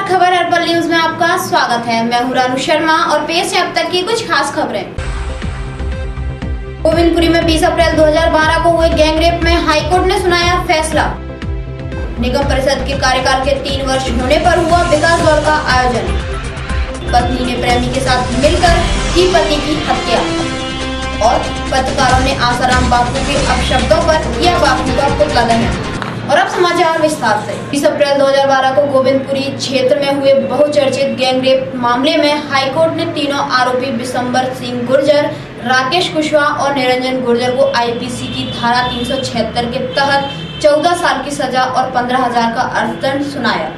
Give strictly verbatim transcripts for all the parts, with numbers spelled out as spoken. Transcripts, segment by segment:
खबर अर्पण न्यूज में आपका स्वागत है। मैं हूं रानू शर्मा और पेश है अब तक की कुछ खास खबरें। गोविंदपुरी में बीस अप्रैल दो हज़ार बारह को हुए गैंगरेप में हाईकोर्ट ने सुनाया फैसला। निगम परिषद के कार्यकाल के तीन वर्ष होने पर हुआ विकास दौड़ का आयोजन। पत्नी ने प्रेमी के साथ मिलकर की पति की हत्या और पत्रकारों ने आसाराम बापू के अपशब्दों पर किया बापू का पुतला दहन। और अब समाचार विस्तार से। बीस अप्रैल दो हज़ार बारह को गोविंदपुरी क्षेत्र में हुए बहुचर्चित गैंगरेप मामले में हाईकोर्ट ने तीनों आरोपी बिशंबर सिंह गुर्जर, राकेश कुशवाहा और निरंजन गुर्जर को आईपीसी की धारा तीन सौ छिहत्तर के तहत चौदह साल की सजा और पंद्रह हजार का अर्थदंड सुनाया।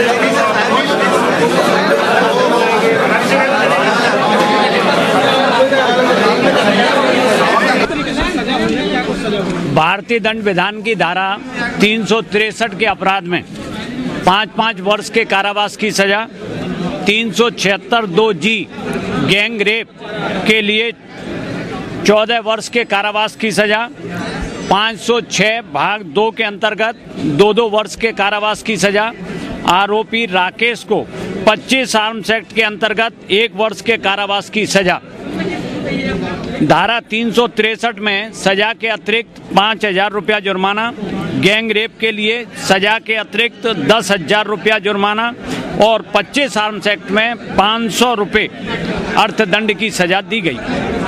भारतीय दंड विधान की धारा तीन सौ तिरसठ के अपराध में पाँच पाँच वर्ष के कारावास की सजा, तीन सौ छिहत्तर दो जी गैंग रेप के लिए चौदह वर्ष के कारावास की सजा, पाँच सौ छह भाग दो के अंतर्गत दो दो वर्ष के कारावास की सजा। आरोपी राकेश को पच्चीस आर्म्स एक्ट के अंतर्गत एक वर्ष के कारावास की सजा। धारा तीन सौ तिरसठ में सजा के अतिरिक्त पाँच हजार रुपया जुर्माना, गैंग रेप के लिए सजा के अतिरिक्त दस हजार रुपया जुर्माना और पच्चीस आर्म्स एक्ट में पाँच सौ रुपये अर्थदंड की सजा दी गई।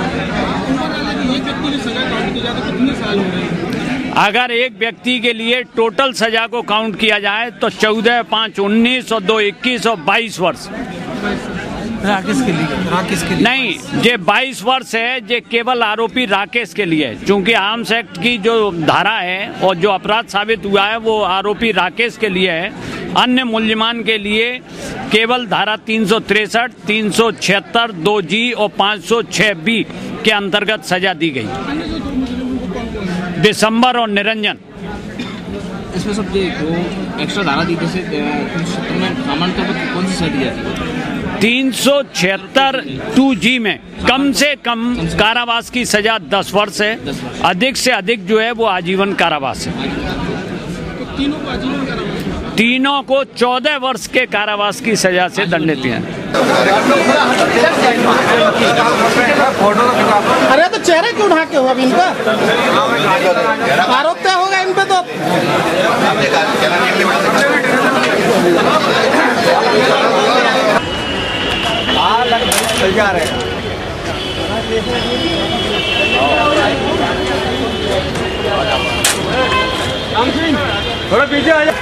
अगर एक व्यक्ति के लिए टोटल सजा को काउंट किया जाए तो चौदह पाँच उन्नीस और दो इक्कीस और बाईस वर्ष। राकेश के लिए राकेश के लिए नहीं, ये बाईस वर्ष है, ये केवल आरोपी राकेश के लिए है। चूंकि आर्म्स एक्ट की जो धारा है और जो अपराध साबित हुआ है वो आरोपी राकेश के लिए है। अन्य मूल्यमान के लिए केवल धारा तीन सौ तिरसठ, तीन सौ छिहत्तर दो जी और पाँच सौ छह बी के अंतर्गत सजा दी गई। दिसंबर और निरंजन इसमें सब ये जो एक्स्ट्रा धारा दी जैसे सामान्य तौर पर कौन सी सजा दी जाती है? तीन सौ छिहत्तर टू जी में कम से कम कारावास की सजा दस वर्ष है, अधिक से अधिक जो है वो आजीवन कारावास है। तीनों को चौदह वर्ष के कारावास की सजा से दंडित हैं। अरे तो चेहरा क्यों ढाके हो अभी इनका? आरोप क्या होगा इन पे? तो थोड़ा पीछे आ जा।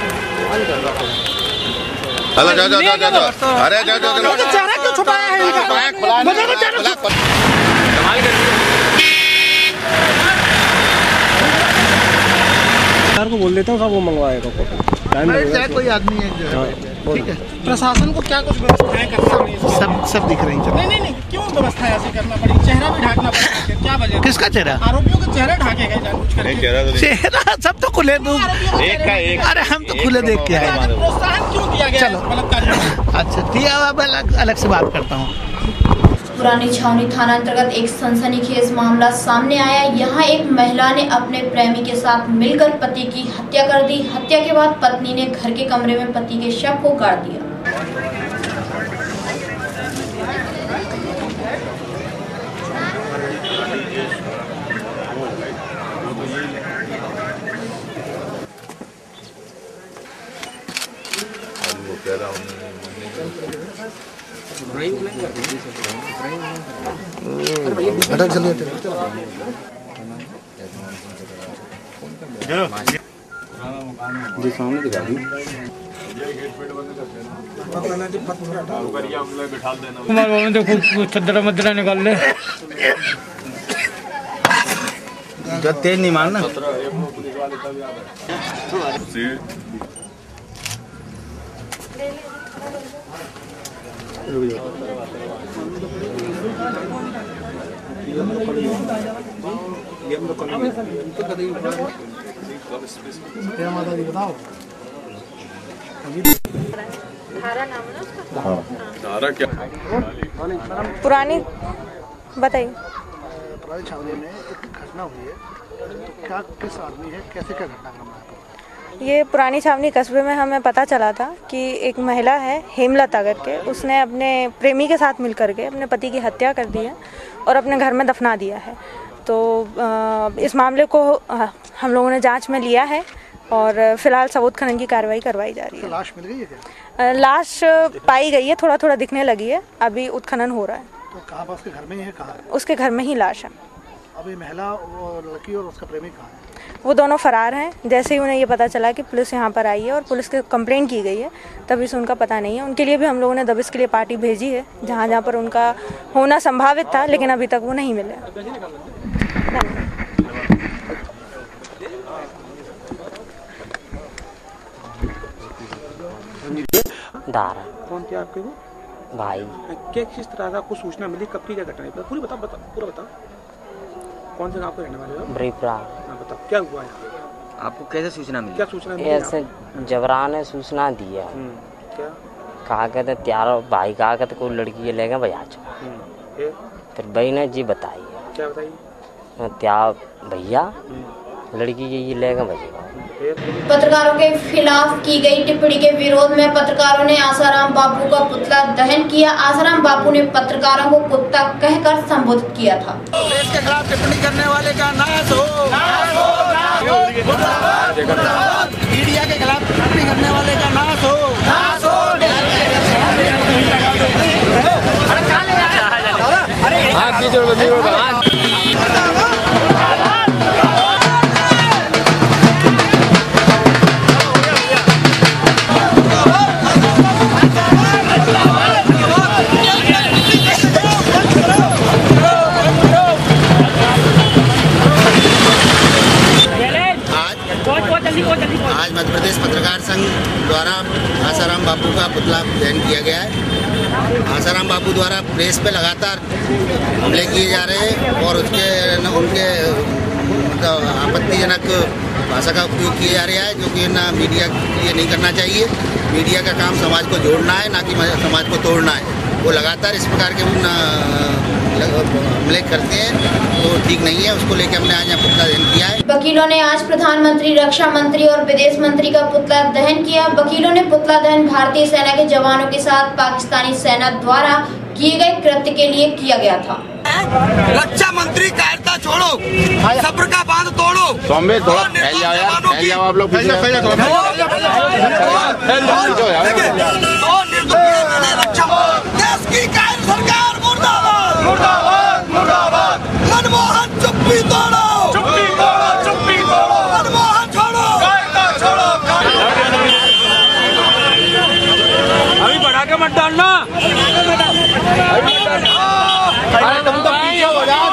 हेलो जा जा जा जा अरे जा जा जा चेहरा क्यों छुपाया है इनका? सर को बोल देता हूँ, सब वो मंगवाएगा फोटो। कोई आदमी है ठीक है। प्रशासन को क्या कुछ व्यवस्थाएं करना नहीं? सब सब दिख रही है। नहीं नहीं नहीं, क्यों व्यवस्था ऐसे करना पड़ी? चेहरा भी ढाकना पड़ा, क्या वजह? किसका चेहरा? आरोपियों का चेहरा ढाके गए जानबूझकर। चेहरा सब तो खुले, एक का एक। अरे हम तो खुले देख के आए। प्रोत्साहन क्यों दिया गया? चलो अच्छा दिया, अब अलग अलग से बात करता हूँ। पुरानी छावनी थाना अंतर्गत एक सनसनीखेज मामला सामने आया। यहाँ एक महिला ने अपने प्रेमी के साथ मिलकर पति की हत्या कर दी। हत्या के बाद पत्नी ने घर के कमरे में पति के शव को गाड़ दिया। जी सामने दिखा दी। देखो चदरा मदरा निकाल ले, जब तेज नहीं मारना। बताओ धारा क्या? पुरानी बताइए। पुरानी छावनी में एक घटना हुई है, तो क्या किस आदमी है, कैसे क्या घटना करना है? ये पुरानी छावनी कस्बे में हमें पता चला था कि एक महिला है हेमलता करके, उसने अपने प्रेमी के साथ मिल करके अपने पति की हत्या कर दी है और अपने घर में दफना दिया है। तो इस मामले को हम लोगों ने जांच में लिया है और फिलहाल सबूत खनन की कार्रवाई करवाई जा रही है। तो लाश मिल गई है क्या? लाश पाई गई है, थोड़ा थोड़ा दिखने लगी है, अभी उत्खनन हो रहा है। तो कहाँ पर, उसके घर में ही है? कहाँ है? उसके घर में ही लाश है। अभी महिला और लड़की और उसका प्रेमी कहाँ है? वो दोनों फरार हैं। जैसे ही उन्हें ये पता चला कि पुलिस यहाँ पर आई है और पुलिस की कंप्लेंट की गई है, तभी से उनका पता नहीं है। उनके लिए भी हम लोगों ने दबिश के लिए पार्टी भेजी है, जहाँ जहाँ पर उनका होना संभावित था, लेकिन अभी तक वो नहीं मिले। दारा कौन थे आपके वो भाई? क्या किस तरह से आपको सूचना मिली, कब की क्या घटना है? पूरी बताओ, बताओ पूरा बताओ। कौन से गाँव के रहने वाले हो? ब्रीपरा। बताओ क्या हुआ है? आपको कैसे सूचना मिली? क्या सूचना मिली? ऐसे जबरान ने सूचना दी है। क्या कहा कहते त्यारो भाई कहा कहते कोई लड़की ये लेगा भैया चुका। फिर फिर भाई ने जी बताई क्या बताइए? त्या भैया लड़की ये ये लेगा भैया। पत्रकारों के खिलाफ की गई टिप्पणी के विरोध में पत्रकारों ने आसाराम बापू का पुतला दहन किया। आसाराम बापू ने पत्रकारों को कुत्ता कहकर संबोधित किया था। देश के खिलाफ टिप्पणी करने वाले का नाश हो, नाश हो, नाश हो। मीडिया के खिलाफ टिप्पणी करने वाले का नाश हो, नाश हो। आज मध्य प्रदेश पत्रकार संघ द्वारा आसाराम बापू का पुतला दहन किया गया है। आसाराम बापू द्वारा प्रेस पे लगातार हमले किए जा रहे हैं और उसके उनके आपत्तिजनक भाषा का उपयोग किया जा रहा है, जो कि ना मीडिया के लिए नहीं करना चाहिए। मीडिया का काम समाज को जोड़ना है, ना कि समाज को तोड़ना है। वो लगातार इस प्रकार के हमले करते हैं, तो ठीक नहीं है। उसको लेकर हमने आज यहाँ पुतला दहन किया है। वकीलों ने आज प्रधानमंत्री, रक्षा मंत्री और विदेश मंत्री का पुतला दहन किया। वकीलों ने पुतला दहन भारतीय सेना के जवानों के साथ पाकिस्तानी सेना द्वारा किए गए कृत्य के लिए किया गया था। रक्षा मंत्री कायरता छोड़ो, सब्र का बांध तोड़ो। सौम्य थोड़ा फैल जाओ यार, फैल जाओ आप लोग। देश की कायर सरकार मुर्दाबाद, मुर्दाबाद, मुर्दाबाद। मनमोहन चुप्पी तोड़ो, चुप्पी तोड़ो, चुप्पी तोड़ो। मनमोहन छोड़ो, कायरता छोड़ो। अभी बढ़ा के मत डालना। अरे तुम तो पीछे हो जाओ।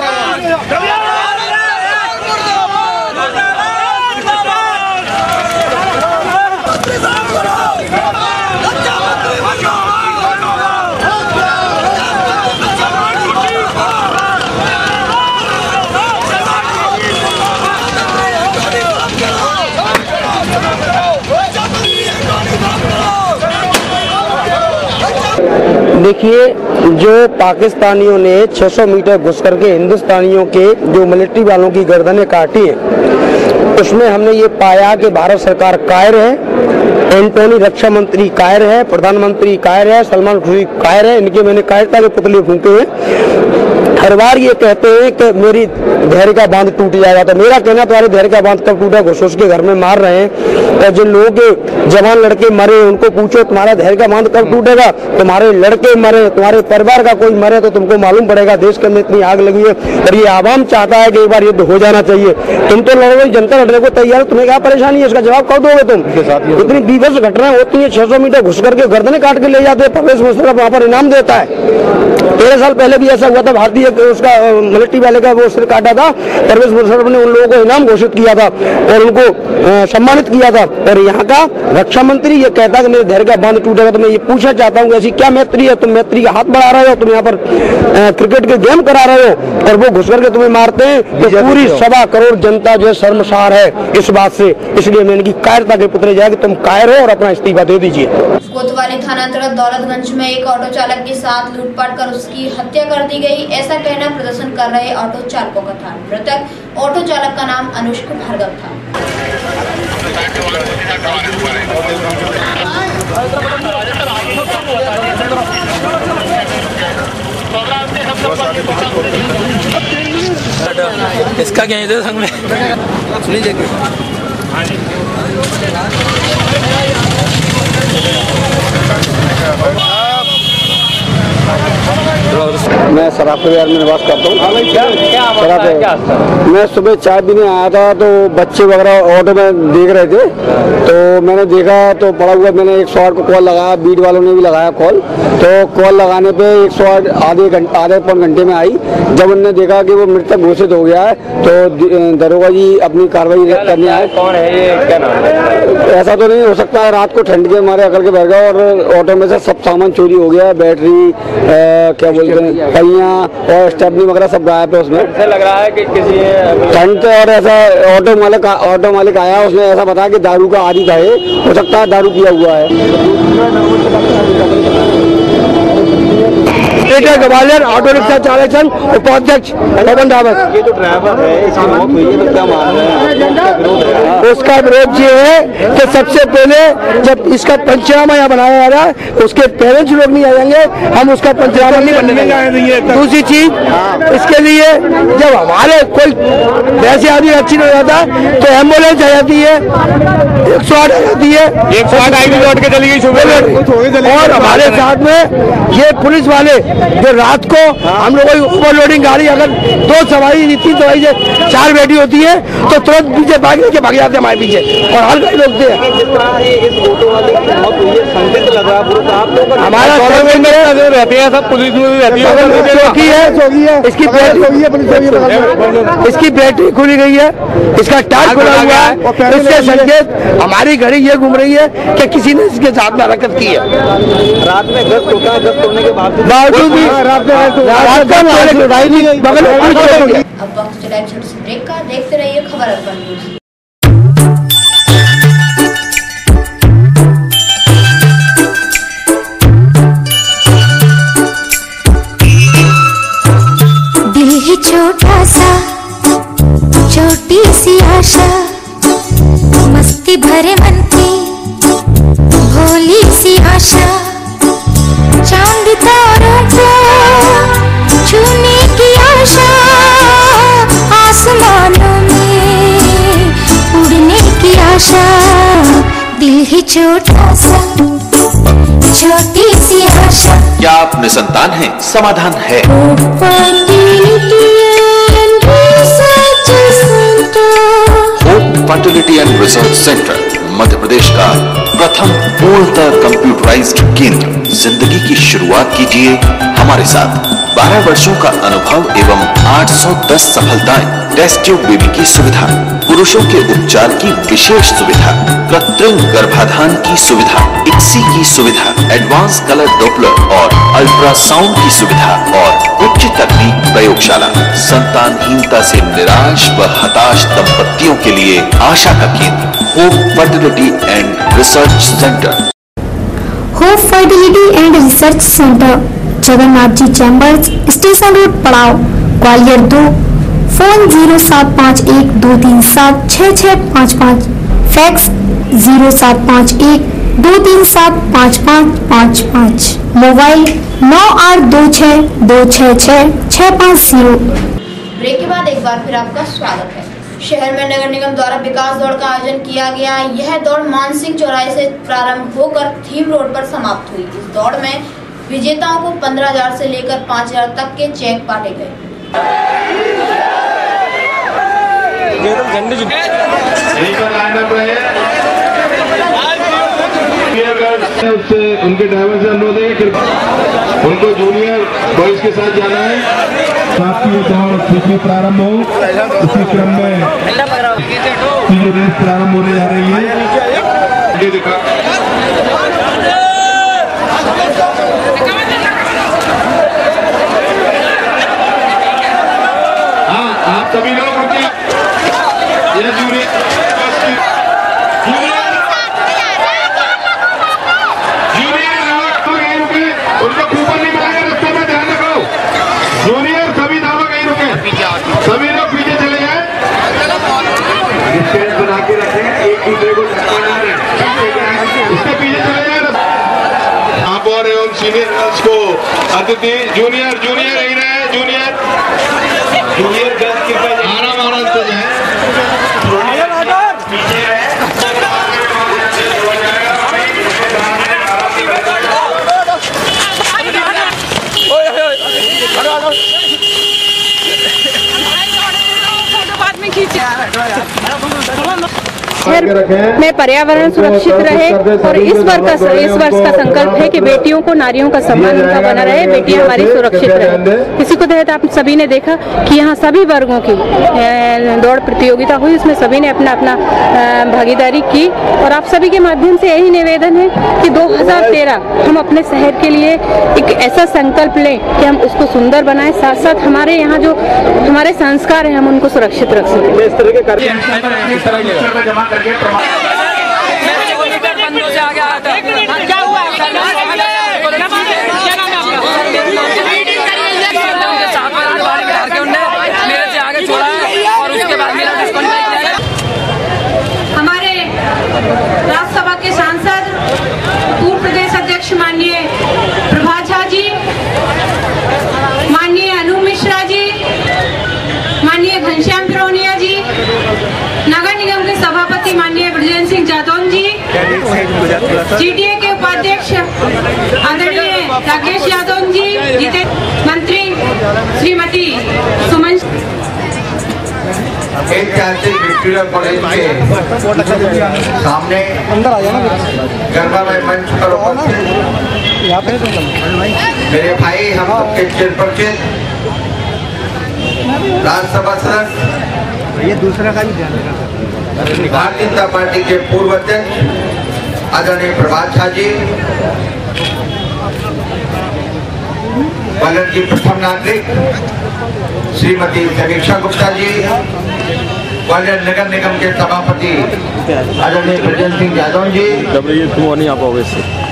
देखिए, जो पाकिस्तानियों ने छह सौ मीटर घुस करके हिंदुस्तानियों के जो मिलिट्री वालों की गर्दनें काटी हैं, उसमें हमने ये पाया कि भारत सरकार कायर है, एंटोनी रक्षा मंत्री कायर है, प्रधानमंत्री कायर है, सलमान खुशी कायर है। इनके मैंने कायरता के पुतले फूंके हैं। हर बार ये कहते हैं कि मेरी धैर्य का बांध टूट जाएगा, तो मेरा कहना तुम्हारे धैर्य का बांध कब टूटा? घुस घुस के घर में मार रहे हैं। और जिन लोगों के जवान लड़के मरे उनको पूछो तुम्हारा धैर्य का बांध कब टूटेगा? तुम्हारे लड़के मरे, तुम्हारे परिवार का कोई मरे तो तुमको मालूम पड़ेगा देश के अंदर इतनी आग लगी है। और ये आवाम चाहता है कि एक बार युद्ध हो जाना चाहिए। तुम तो लड़ो, जनता लड़ने को तैयार, तुम्हें क्या परेशानी है? इसका जवाब कब दोगे तुम? इतनी बीभत्स घटनाएं होती है, छह सौ मीटर घुस करके गर्दने काट के ले जाते हैं। परवेज मुशर्रफ वहाँ पर इनाम देता है। तेरह साल पहले भी ऐसा हुआ था, भारतीय उसका मिलिट्री वाले का वो सिर काटा था। परवेज मुशर्रफ ने उन लोगों को इनाम घोषित किया था और उनको सम्मानित किया था। और यहाँ का रक्षा मंत्री ये कहता है कि मेरे धैर्य का बांध टूटेगा। तो मैं ये पूछना चाहता हूँ, ऐसी क्या मैत्री है? तुम मैत्री का हाथ बढ़ा रहे हो, तुम यहाँ पर क्रिकेट के गेम करा रहे हो और वो घुस करके तुम्हें मारते हैं। तो पूरी सवा करोड़ जनता जो शर्मसार है इस बात से। इसलिए मैं इनकी कायरता के पुतले जाए कि तुम कायर हो और अपना इस्तीफा दे दीजिए। कोतवाली थाना अंतर्गत दौलतगंज में एक ऑटो चालक के साथ लूटपाट कर उसकी हत्या कर दी गई, ऐसा कहना प्रदर्शन कर रहे ऑटो चालकों का था। मृतक ऑटो चालक का नाम अनुष्क भार्गव था। इसका क्या है संग में सुनी जाएगी। मैं सराफ बाजार में निवास करता हूँ। सराफ मैं सुबह चाय पीने आया था तो बच्चे वगैरह ऑटो में देख रहे थे, तो मैंने देखा तो पड़ा हुआ, मैंने एक सौ आठ को कॉल लगाया, बीट वालों ने भी लगाया कॉल, तो कॉल लगाने पे एक सौ आठ आधे घंटे आधे पौन घंटे में आई। जब उन्होंने देखा कि वो मृतक घोषित हो गया है तो दरोगा जी अपनी कार्रवाई करने आए। कौन है ये, क्या नाम है? ऐसा तो नहीं हो सकता है, रात को ठंड के मारे अकल के बैठ गया और ऑटो में से सब सामान चोरी हो गया, बैटरी क्या बोलते हैं पहियाँ और स्टेपनी वगैरह सब गायब है। उसमें ऐसा लग रहा है कि किसी ठंड और ऐसा ऑटो मालिक ऑटो मालिक आया, उसने ऐसा बताया कि दारू का आदि था, हो सकता है दारू पिया हुआ है। ग्वालियर ऑटो रिक्शा चालक संघ उपाध्यक्ष पवन रावत। ये तो ड्राइवर है, इसकी मौत हुई है तो क्या मान रहे हैं? उसका विरोध ये है कि सबसे पहले जब इसका पंचनामा यहाँ बनाया जा रहा है उसके पेरेंट्स लोग नहीं आ जाएंगे, हम उसका पंचनामा नहीं बनने देंगे। दूसरी चीज, इसके लिए जब हमारे कोई वैसे आदमी एक्सीडेंट हो जाता है तो एम्बुलेंस आ जाती है, एक सौ आठ आ जाती है, एक सौ आठ आई भी लौट के चली गई सुबह। और हमारे साथ में ये पुलिस वाले जो रात को हम लोगों की ओवरलोडिंग गाड़ी अगर दो सवारी तीन सवारी से चार बैठी होती है तो तुरंत पीछे भाग के भाग जाते हैं हमारे पीछे और हर गाड़ी रोकते हैं। हमारा रहती है, सब पुलिस में रहती है, चौकी है, चौकी है, इसकी बैटरी इसकी बैटरी खुली गई है, इसका टायर खुला हुआ है, इससे संकेत हमारी घड़ी ये घूम रही है कि किसी ने इसके साथ में हरकत की है। रात में गश्त होता है, गश्त होने के बावजूद भी रात में अब वक्त चला छोटे से ब्रेक का, देखते रहिए खबर अर्पण न्यूज़। दिल ही छोटा सा, छोटी सी आशा, मस्ती भरे मन की भोली सी आशा, चांद तारों को छूने की आशा, आसमानों में उड़ने की आशा, दिल ही छोटा सा, छोटी सी आशा। क्या आप निसंतान हैं? समाधान है। Hope fertility and research centre Madhya Pradesh का प्रथम पूर्णतः कंप्यूटराइज्ड केंद्र। जिंदगी की शुरुआत कीजिए हमारे साथ। बारह वर्षों का अनुभव एवं आठ सौ दस सफलताएं। टेस्ट ट्यूब बेबी की सुविधा, पुरुषों के उपचार की विशेष सुविधा, कृत्रिम गर्भाधान की सुविधा, इक्सी की सुविधा, एडवांस कलर डॉपलर और अल्ट्रासाउंड की सुविधा और उच्च तकनीक प्रयोगशाला। संतानहीनता से निराश व हताश दंपतियों के लिए आशा का केंद्र hope fertility and research centre. Hope fertility and research centre, Jagannath ji chambers, station road, Padav, Gwalior दो। फोन जीरो सात पाँच एक दो तीन सात छः छः पाँच पाँच, फैक्स जीरो सात पाँच एक दो तीन सात पाँच पाँच पाँच पाँच, मोबाइल नौ आठ दो छः दो छः छः छः पाँच जीरो। ब्रेक के बाद एक बार फिर आपका स्वागत है। शहर में नगर निगम द्वारा विकास दौड़ का आयोजन किया गया। यह दौड़ मानसिंह चौराहे से प्रारंभ होकर थीम रोड पर समाप्त हुई। इस दौड़ में विजेताओं को पंद्रह हजार से लेकर पाँच हजार तक के चेक बांटे गए। उससे उनके ड्राइवर से अनुरोध है कि उनको जूनियर बॉयज के साथ जाना है। साथ की दौड़ शीघ्र प्रारंभ हो, इसी क्रम में तीन रेस प्रारंभ होने जा रही है। ये दिखा हाँ, आप सभी लोग रुकिए। ये जूनियर उनको कूपन नहीं मिलेगा, रस्ते में ध्यान रखो। जूनियर सभी दावा कहीं रुके, सभी लोग पीछे चले जाए। स्टैंड बना के रखें, एक दूसरे को सोफोमोर एवं सीनियर गर्ल्स को अतिथि जूनियर जूनियर रही रहे जूनियर जूनियर गर्ल्स के पास आराम आराम से जाए में पर्यावरण सुरक्षित रहे और इस वर्ष का इस वर्ष का संकल्प है कि बेटियों को नारियों का सम्मान उनका बना रहे, बेटियां हमारी सुरक्षित रहे। इसी को तहत आप सभी ने देखा कि यहाँ सभी वर्गों की दौड़ प्रतियोगिता हुई, उसमें सभी ने अपना अपना भागीदारी की और आप सभी के माध्यम से यही निवेदन है कि दो हज़ार तेरह हम अपने शहर के लिए एक ऐसा संकल्प लें कि हम उसको सुंदर बनाएं, साथ साथ हमारे यहाँ जो हमारे संस्कार हैं हम उनको सुरक्षित रख सकें। इस तरह के कार्य बंदों से आगे आया था। क्या हुआ? मेरे से आगे छोड़ा है और उसके बाद मेरा हमारे राज्यसभा के सांसद पूर्व प्रदेश अध्यक्ष माननीय प्रभात झा जी, माननीय अनु मिश्रा जी, माननीय घनश्याम फिरोनिया जी, नगर निगम के सभापति माननीय ब्रजेंद्र सिंह जादौन जी, जीडीए के उपाध्यक्ष आदरणीय राकेश यादव जी, जिते मंत्री श्रीमती सुमन ऐतिहासिक विक्टोरिया कॉलेज के सामने गरबा में मंच पर उपस्थित मेरे भाई हम सबके चेयरपर्सन राज्यसभा सदस्य ये दूसरा का भी ध्यान रखना भारतीय जनता पार्टी के पूर्व अध्यक्ष आदरणीय प्रभात झा जी, ग्वालियर की प्रथम नागरिक श्रीमती समीक्षा गुप्ता जी, ग्वालियर नगर निगम के सभापति आदरणीय ब्रजेंद्र सिंह यादव जी, नहीं आ पाओगे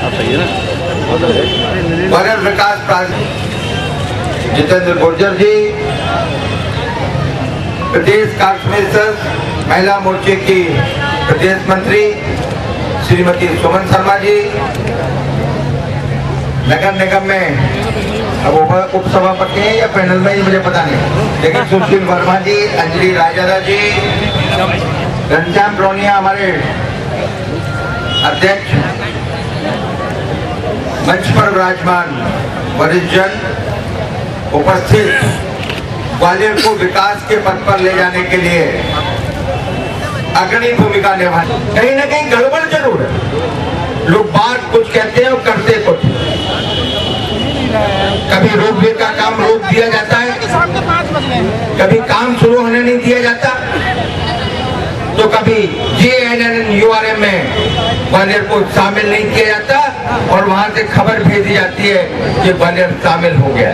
ग्वालियर विकास प्राधिकरण जितेंद्र गुर्जर जी, प्रदेश कांग्रेस महिला मोर्चे की प्रदेश मंत्री श्रीमती सुमन शर्मा जी, नगर निगम में अब उप सभापति हैं या पैनल में ही मुझे पता नहीं, लेकिन सुशील वर्मा जी, अंजलि राजादा जी, घनश्याम फिरोनिया हमारे अध्यक्ष, मंच पर विराजमान वरिष्ठ जन उपस्थित, ग्वालियर को विकास के पथ पर ले जाने के लिए अग्रणी भूमिका निभानी। कहीं ना कहीं गड़बड़ जरूर है, लोग बात कुछ कहते हैं और करते कुछ। कभी रोपवे का काम रोक दिया जाता है, कभी काम शुरू होने नहीं दिया जाता, तो कभी J N N U R M में ग्वालियर को शामिल नहीं किया जाता और वहां से खबर भेजी जाती है कि ग्वालियर शामिल हो गया।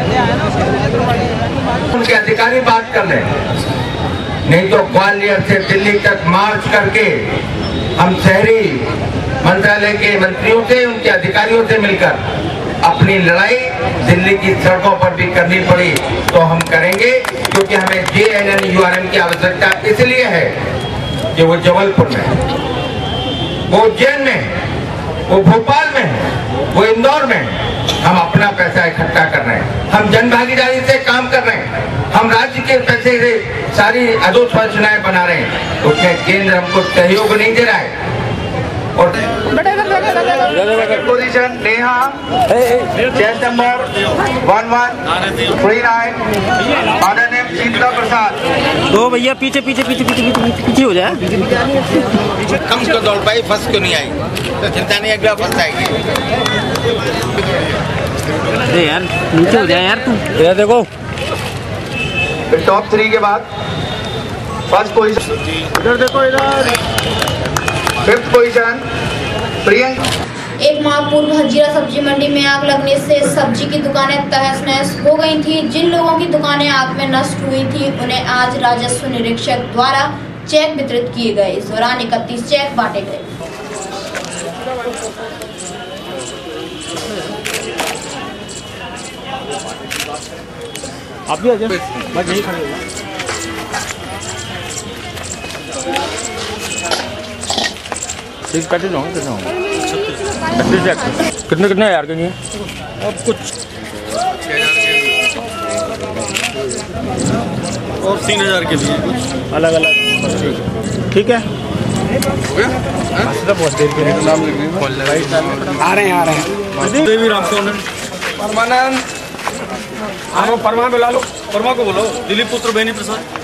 उनके अधिकारी बात कर रहे हैं, नहीं तो ग्वालियर से दिल्ली तक मार्च करके हम शहरी मंत्रालय के मंत्रियों से, उनके अधिकारियों से मिलकर अपनी लड़ाई दिल्ली की सड़कों पर भी करनी पड़ी तो हम करेंगे, क्योंकि हमें J N N U R M की आवश्यकता इसलिए है कि वो जबलपुर में है, वो उज्जैन में है, वो भोपाल में है, वो इंदौर में है। हम अपना पैसा इकट्ठा कर रहे हैं, हम जन भागीदारी से काम कर रहे हैं, हम राज्य के पैसे से सारी अधोसंरचनाएं बना रहे हैं, उसमें केंद्र हमको सहयोग नहीं दे रहा है। और position Neha chess number one one three nine order name Shitla Prasad. तो भैया पीछे पीछे पीछे पीछे पीछे पीछे हो जाए, कम क्यों दौड़ पाई, फर्स्ट क्यों नहीं आई, तो चिंता नहीं, अगला फर्स्ट आएगी। अरे यार नीचे हो जाए यार तू, यार देखो फिर टॉप थ्री के बाद फर्स्ट पोजीशन, इधर देखो, इधर फिफ्थ पोजीशन प्रियंका। एक माह पूर्व हजीरा सब्जी मंडी में आग लगने से सब्जी की दुकानें तहस नहस हो गई थी। जिन लोगों की दुकानें आग में नष्ट हुई थी उन्हें आज राजस्व निरीक्षक द्वारा चेक वितरित किए गए। इस दौरान इकतीस चेक बांटे गए। आप भी आ जाए, मैं यही खड़े हूँ। पैकेज होंगे कितने कितने हजार के लिए? अब कुछ और तीन हजार के लिए कुछ अलग अलग। ठीक है, बहुत देर के लिए नाम लिख दीजिए। आ रहे हैं आ रहे हैं देवी राम परमानंद, आप परमा बुला लो, परमा को बोलो। दिलीप पुत्र बेनी प्रसाद।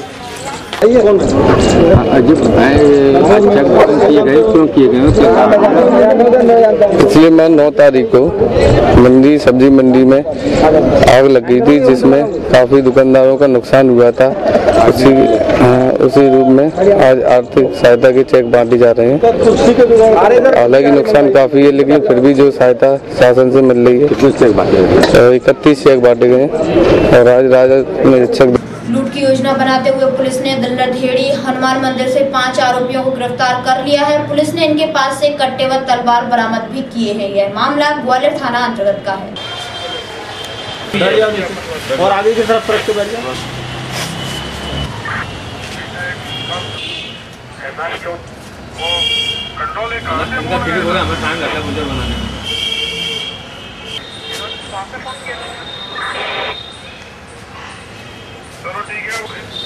अजीब आज चेक बटन किए गए, क्यों किए गए? इसलिए मैं नौ तारीख को मंडी सब्जी मंडी में आग लग गई थी, जिसमें काफ़ी दुकानदारों का नुकसान हुआ था। उसी उसी रूप में आज आर्थिक सहायता के चेक बांटे जा रहे हैं। हालांकि नुकसान काफ़ी है, लेकिन फिर भी जो सहायता शासन से मिल रही है। कितने चेक बांटे? इकतीस चेक बांटे गए और आज राजद में चेक। लूट की योजना बनाते हुए पुलिस ने दल्लरधेड़ी हनुमान मंदिर से पांच आरोपियों को गिरफ्तार कर लिया है। पुलिस ने इनके पास से कट्टे व तलवार बरामद भी किए हैं। यह मामला ग्वालियर थाना अंतर्गत का है। और आगे की तरफ रख के बैठ जाओ। चलो ठीक है।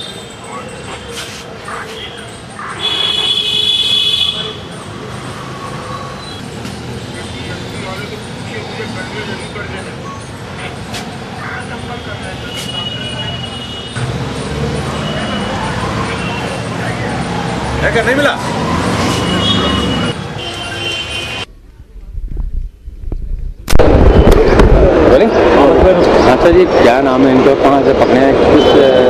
क्या नहीं मिला? अच्छा जी, क्या नाम है इनको, कहाँ से पकड़े हैं, किस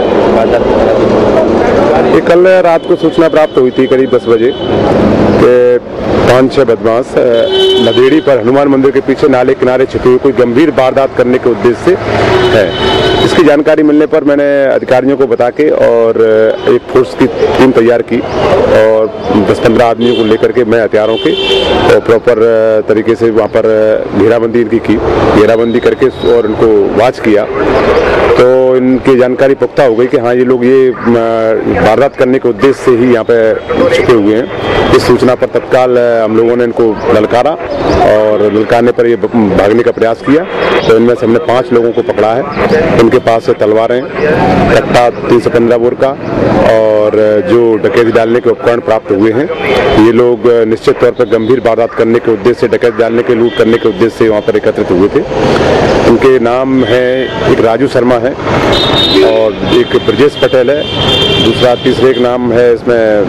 ये कल रात को सूचना प्राप्त हुई थी करीब दस बजे कि पाँच छह बदमाश लदेड़ी पर हनुमान मंदिर के पीछे नाले किनारे छिपे हुए कोई गंभीर वारदात करने के उद्देश्य से है। इसकी जानकारी मिलने पर मैंने अधिकारियों को बता के और एक फोर्स की टीम तैयार की और दस पंद्रह आदमियों को लेकर के मैं हथियारों के और प्रॉपर तरीके से वहाँ पर घेराबंदी इनकी की घेराबंदी करके और उनको वाच किया। तो इनकी जानकारी पुख्ता हो गई कि हाँ, ये लोग ये वारदात करने के उद्देश्य से ही यहाँ पे छिपे हुए हैं। इस सूचना पर तत्काल हम लोगों ने इनको ललकारा और ललकारने पर ये भागने का प्रयास किया। तो इनमें से हमने पांच लोगों को पकड़ा है। इनके पास से तलवारें, कट्टा तीन सौ पंद्रह बोर का और जो डकैती डालने के उपकरण प्राप्त हुए हैं। ये लोग निश्चित तौर पर गंभीर वारदात करने के उद्देश्य से, डकैती डालने के, लूट करने के उद्देश्य से वहाँ पर एकत्रित हुए थे। इनके नाम है, एक राजू शर्मा है और एक ब्रजेश पटेल है, दूसरा तीसरे एक नाम है इसमें,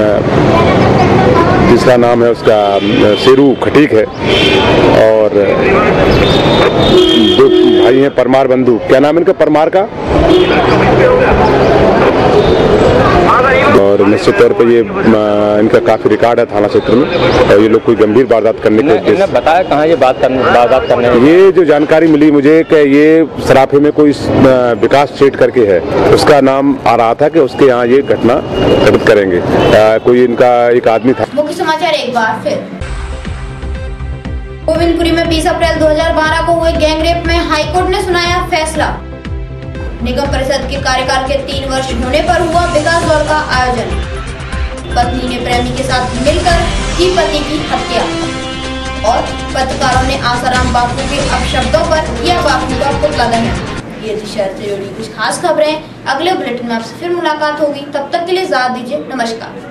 तीसरा नाम है उसका शेरू खटीक है और दो भाई हैं परमार बंधु। क्या नाम है इनका? परमार का। और निश्चित तौर पर ये इनका काफी रिकॉर्ड है थाना क्षेत्र में और ये लोग कोई गंभीर वारदात करने के उद्देश्य से। बताया कहाँ ये बात करने वारदात करने? ये जो जानकारी मिली मुझे कि ये सराफे में कोई विकास सेठ करके है, उसका नाम आ रहा था कि उसके यहाँ ये घटना घटित करेंगे। आ, कोई इनका एक आदमी था। मुख्य समाचार एक बार फिर। गोविंदपुरी में बीस अप्रैल दो हज़ार बारह को हुए गैंगरेप में हाईकोर्ट ने सुनाया फैसला। निगम परिषद के कार्यकाल के तीन वर्ष होने पर हुआ विकास दौड़ का आयोजन। पत्नी ने प्रेमी के साथ मिलकर की पति की हत्या और पत्रकारों ने आसाराम बापू के अपशब्दों पर किया बापू का पुतला दहन। ये शहर से जुड़ी कुछ खास खबरें। अगले बुलेटिन में आपसे फिर मुलाकात होगी, तब तक के लिए इजाजत दीजिए। नमस्कार।